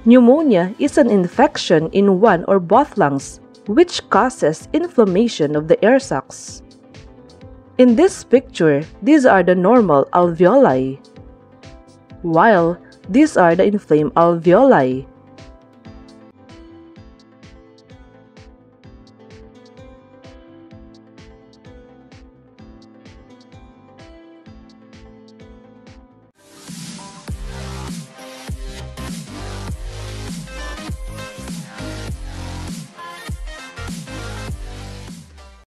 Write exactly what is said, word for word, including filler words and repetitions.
Pneumonia is an infection in one or both lungs, which causes inflammation of the air sacs. In this picture, these are the normal alveoli, while these are the inflamed alveoli.